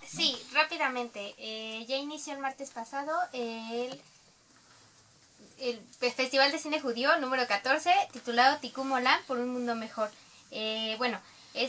Sí, rápidamente. Ya inició el martes pasado el Festival de Cine Judío número 14, titulado Tikkun Olam, por un mundo mejor. Bueno,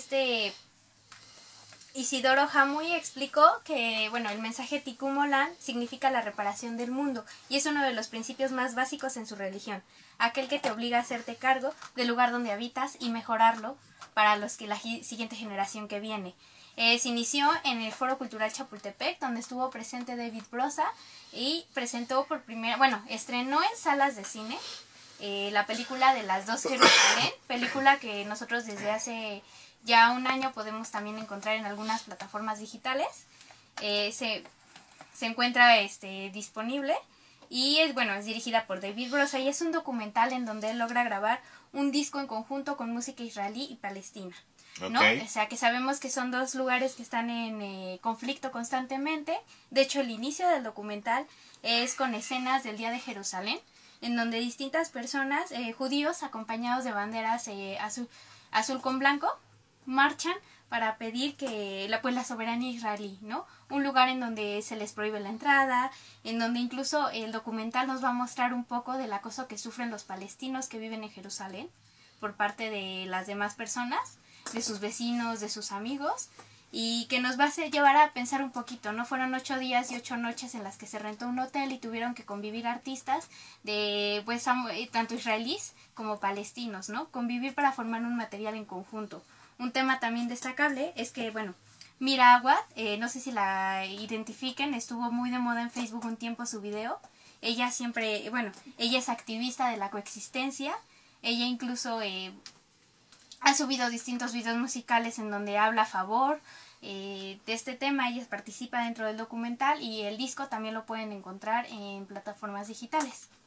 Isidoro Hamui explicó que, el mensaje Tikkun Olam significa la reparación del mundo y es uno de los principios más básicos en su religión, aquel que te obliga a hacerte cargo del lugar donde habitas y mejorarlo para la siguiente generación que viene. Se inició en el Foro Cultural Chapultepec, donde estuvo presente David Brosa y presentó estrenó en salas de cine la película de las dos Jerusalén, película que nosotros desde hace ya un año podemos también encontrar en algunas plataformas digitales. Se encuentra disponible y es dirigida por David Brosa y es un documental en donde él logra grabar un disco en conjunto con música israelí y palestina. ¿No? O sea, que sabemos que son dos lugares que están en conflicto constantemente. De hecho, el inicio del documental es con escenas del Día de Jerusalén, en donde distintas personas, judíos acompañados de banderas azul con blanco, marchan para pedir que la soberanía israelí, ¿no? Un lugar en donde se les prohíbe la entrada, en donde incluso el documental nos va a mostrar un poco del acoso que sufren los palestinos que viven en Jerusalén por parte de las demás personas, de sus vecinos, de sus amigos, y que nos va a llevar a pensar un poquito, ¿no? Fueron 8 días y 8 noches en las que se rentó un hotel y tuvieron que convivir artistas de, tanto israelíes como palestinos, ¿no? Convivir para formar un material en conjunto. Un tema también destacable es que, Mira Awad, no sé si la identifiquen, estuvo muy de moda en Facebook un tiempo su video. Ella siempre, ella es activista de la coexistencia. Ella incluso ha subido distintos videos musicales en donde habla a favor de este tema. Ella participa dentro del documental y el disco también lo pueden encontrar en plataformas digitales.